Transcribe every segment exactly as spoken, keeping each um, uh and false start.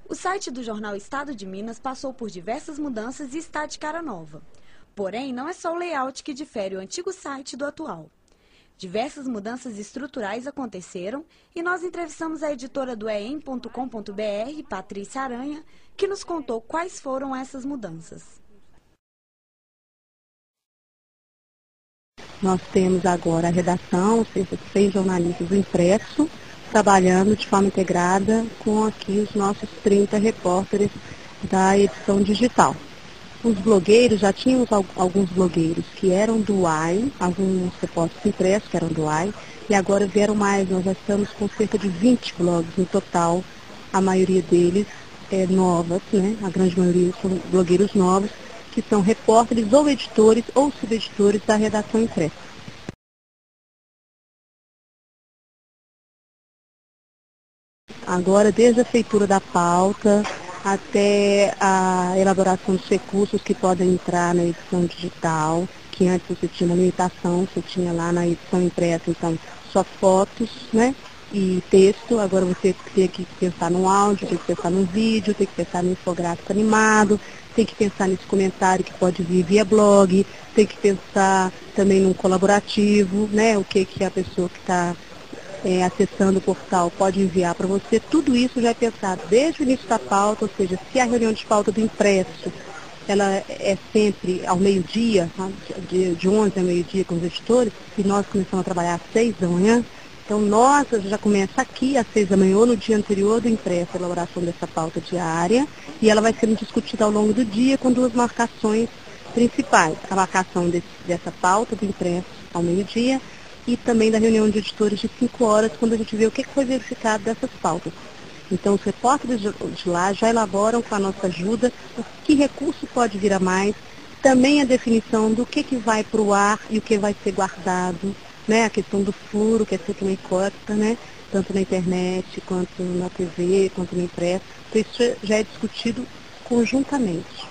O site do jornal Estado de Minas passou por diversas mudanças e está de cara nova. Porém, não é só o layout que difere o antigo site do atual. Diversas mudanças estruturais aconteceram e nós entrevistamos a editora do e e m ponto com ponto b r, Patrícia Aranha, que nos contou quais foram essas mudanças. Nós temos agora a redação, cerca de seis jornalistas impressos, trabalhando de forma integrada com aqui os nossos trinta repórteres da edição digital. Os blogueiros, já tínhamos alguns blogueiros que eram do U A I, alguns repórteres impressos que eram do U A I, e agora vieram mais, nós já estamos com cerca de vinte blogs no total, a maioria deles é novas, né? A grande maioria são blogueiros novos, que são repórteres ou editores ou subeditores da redação impressa. Agora, desde a feitura da pauta até a elaboração dos recursos que podem entrar na edição digital, que antes você tinha uma limitação, você tinha lá na edição impressa, então, só fotos, né, e texto. Agora você tem que pensar no áudio, tem que pensar no vídeo, tem que pensar no infográfico animado, tem que pensar nesse comentário que pode vir via blog, tem que pensar também num colaborativo, né, o que, que a pessoa que está É, acessando o portal pode enviar para você. Tudo isso já é pensado desde o início da pauta, ou seja, se a reunião de pauta do impresso, ela é sempre ao meio-dia, tá? de, de onze a meio-dia com os editores, e nós começamos a trabalhar às seis da manhã, então nós já começa aqui às seis da manhã, ou no dia anterior do impresso, a elaboração dessa pauta diária, e ela vai sendo discutida ao longo do dia com duas marcações principais. A marcação desse, dessa pauta do impresso ao meio-dia, e também da reunião de editores de cinco horas, quando a gente vê o que foi verificado dessas pautas. Então, os repórteres de lá já elaboram com a nossa ajuda o que recurso pode vir a mais, também a definição do que, que vai para o ar e o que vai ser guardado, né? A questão do furo, que é sempre uma incógnita, né? Tanto na internet, quanto na T V, quanto no impresso. Então, isso já é discutido conjuntamente.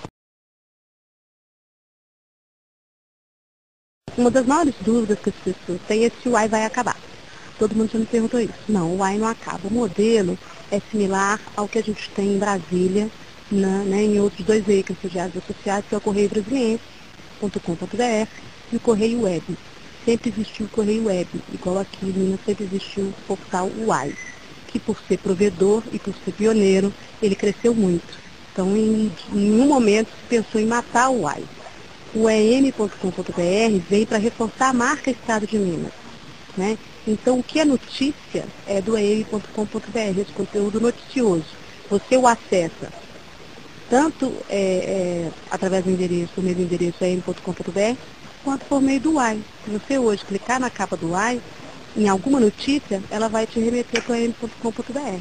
Uma das maiores dúvidas que as pessoas têm é se o U A I vai acabar. Todo mundo já me perguntou isso. Não, o U A I não acaba. O modelo é similar ao que a gente tem em Brasília, na, né, em outros dois veículos sediados associados, que é o Correio Brasiliense ponto com ponto b r e o Correio Web. Sempre existiu o Correio Web, igual aqui em Minas sempre existiu o portal U A I, que por ser provedor e por ser pioneiro, ele cresceu muito. Então, em nenhum momento se pensou em matar o U A I. O e e m ponto com ponto b r veio para reforçar a marca Estado de Minas, né? Então, o que é notícia é do e e m ponto com ponto b r, esse conteúdo noticioso. Você o acessa tanto é, é, através do endereço, do mesmo endereço e e m ponto com ponto b r, quanto por meio do U A I. Se você hoje clicar na capa do U A I, em alguma notícia, ela vai te remeter para o e e m ponto com ponto b r.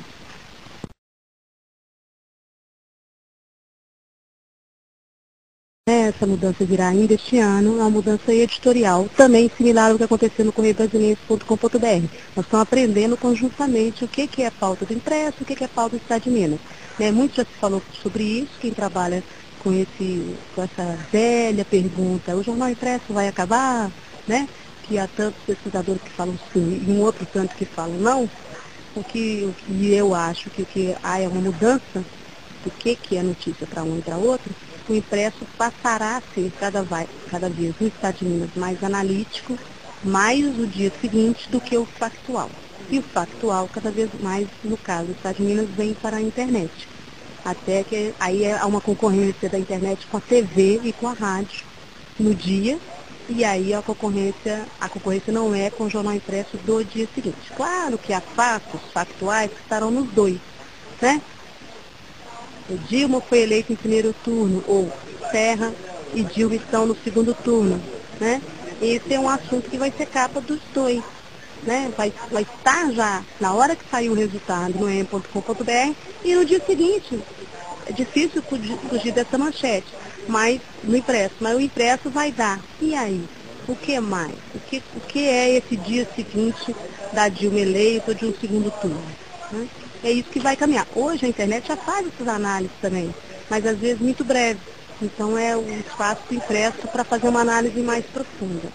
Essa mudança virá ainda este ano, é uma mudança editorial, também similar ao que aconteceu no Correio Brasiliense ponto com ponto b r. Nós estamos aprendendo conjuntamente o que, que é a pauta do impresso, o que, que é a pauta do Estado de Minas. Né, muito já se falou sobre isso, quem trabalha com, esse, com essa velha pergunta, o jornal impresso vai acabar? Né? Que há tantos pesquisadores que falam sim, e um outro tanto que falam não. O que, o que eu acho que o que há é uma mudança do que, que é notícia para um e para outro. O impresso passará a ser cada, vai, cada vez no Estado de Minas mais analítico, mais o dia seguinte do que o factual. E o factual cada vez mais, no caso do Estado de Minas, vem para a internet. Até que aí há uma concorrência da internet com a T V e com a rádio no dia, e aí a concorrência, a concorrência não é com o jornal impresso do dia seguinte. Claro que há fatos factuais que estarão nos dois, né? Dilma foi eleita em primeiro turno, ou Serra e Dilma estão no segundo turno, né? Esse é um assunto que vai ser capa dos dois, né? Vai, vai estar já na hora que sair o resultado no e e m ponto com ponto b r e no dia seguinte. É difícil fugir dessa manchete, mas no impresso, mas o impresso vai dar. E aí? O que mais? O que, o que é esse dia seguinte da Dilma eleita ou de um segundo turno? Né? É isso que vai caminhar. Hoje a internet já faz essas análises também, mas às vezes muito breve. Então é o espaço impresso para fazer uma análise mais profunda.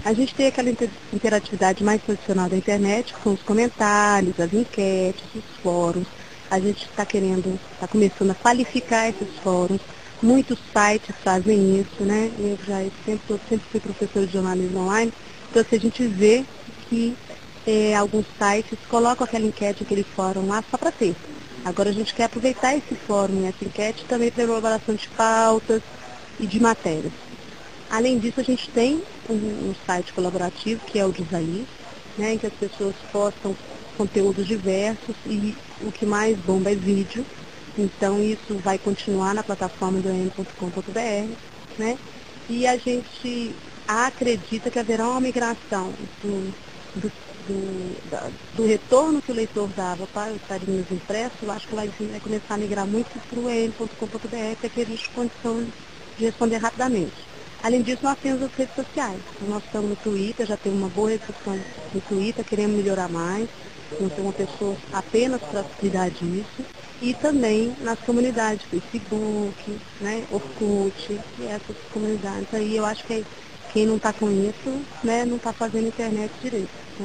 A gente tem aquela inter interatividade mais tradicional da internet, que são os comentários, as enquetes, os fóruns. A gente está querendo, está começando a qualificar esses fóruns. Muitos sites fazem isso, né? Eu já sempre, eu sempre fui professora de jornalismo online, então assim, a gente vê que é, alguns sites colocam aquela enquete, aquele fórum lá só para ter. Agora a gente quer aproveitar esse fórum e essa enquete também para elaboração de pautas e de matérias. Além disso, a gente tem um, um site colaborativo, que é o Disaí, né, em que as pessoas postam conteúdos diversos e o que mais bomba é vídeo. Então, isso vai continuar na plataforma do eme ponto com ponto br, né? E a gente acredita que haverá uma migração do, do, do, da, do retorno que o leitor dava para o Estado de Minas impresso. Eu acho que vai, vai começar a migrar muito para o eme ponto com ponto br, para que existe condição de responder rapidamente. Além disso, nós temos as redes sociais. Nós estamos no Twitter, já temos uma boa recepção no Twitter, queremos melhorar mais. Não ser uma pessoa apenas para cuidar disso. E também nas comunidades, Facebook, né, Orkut, e essas comunidades aí. Eu acho que quem não está com isso, né, não está fazendo internet direito. Né?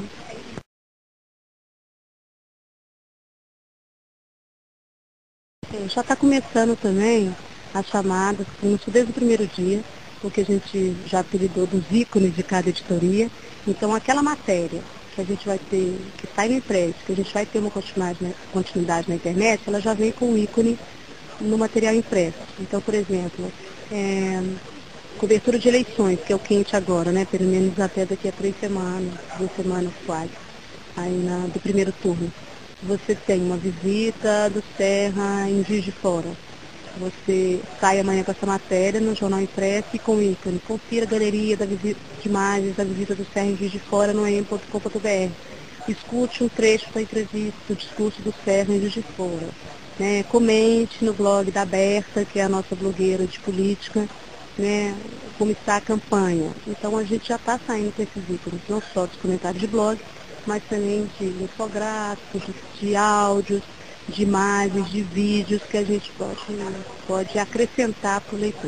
É, já está começando também as chamadas, começou desde o primeiro dia, porque a gente já apelidou dos ícones de cada editoria. Então, aquela matéria que a gente vai ter, que sai no impresso, que a gente vai ter uma continuidade, né, continuidade na internet, ela já vem com o ícone no material impresso. Então, por exemplo, é, cobertura de eleições, que é o quente agora, né, pelo menos até daqui a três semanas, duas semanas quase, aí na, do primeiro turno. Você tem uma visita do Serra em Juiz de Fora. Você sai amanhã com essa matéria no jornal impresso e com ícone. Confira a galeria da visita, de imagens da visita do Serra em Juiz de Fora no eme ponto com ponto br. Escute um trecho da entrevista, do discurso do Serra em Juiz de Fora. Né? Comente no blog da Berta, que é a nossa blogueira de política, né? Como está a campanha. Então a gente já está saindo com esses ícones, não só dos comentários de blog, mas também de infográficos, de, de áudios, de imagens, de vídeos que a gente pode, pode acrescentar para o leitor.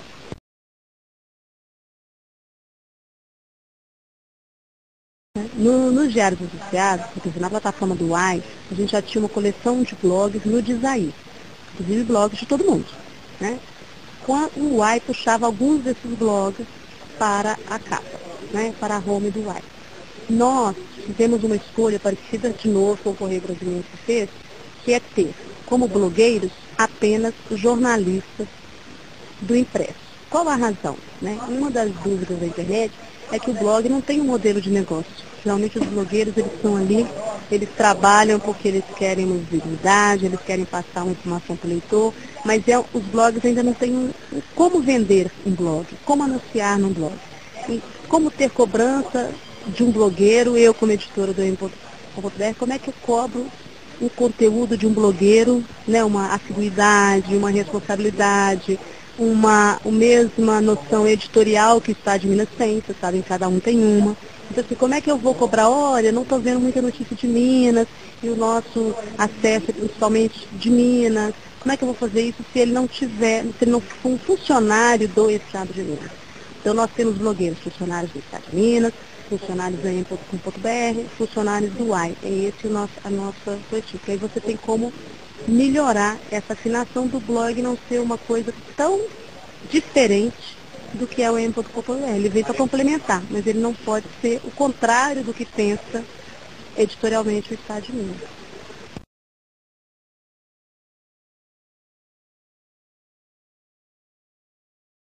No, nos diários associados, na plataforma do Uai, a gente já tinha uma coleção de blogs no Disaí, inclusive blogs de todo mundo. Né? O Uai puxava alguns desses blogs para a capa, né? Para a home do Uai. Nós fizemos uma escolha parecida de novo com o Correio Brasileiro que fez, que é ter, como blogueiros, apenas jornalistas do impresso. Qual a razão? Né? Uma das dúvidas da internet é que o blog não tem um modelo de negócio. Geralmente os blogueiros, eles estão ali, eles trabalham porque eles querem uma visibilidade, eles querem passar uma informação para o leitor, mas é, os blogs ainda não têm um, como vender um blog, como anunciar num blog. E como ter cobrança de um blogueiro, eu como editora do eme ponto com ponto br, como é que eu cobro o conteúdo de um blogueiro, né, uma assiduidade, uma responsabilidade, uma, a mesma noção editorial que o Estado de Minas tem, vocês sabem, cada um tem uma. Então, assim, como é que eu vou cobrar? Olha, não estou vendo muita notícia de Minas, e o nosso acesso é principalmente de Minas. Como é que eu vou fazer isso se ele não tiver, se ele não for um funcionário do Estado de Minas? Então, nós temos blogueiros, funcionários do Estado de Minas, funcionários do eme ponto com ponto br, funcionários do Uai. É esse o nosso, a nossa política. Aí você tem como melhorar essa afinação do blog não ser uma coisa tão diferente do que é o eme ponto com ponto br. Ele vem para complementar, mas ele não pode ser o contrário do que pensa editorialmente o Estado de Minas.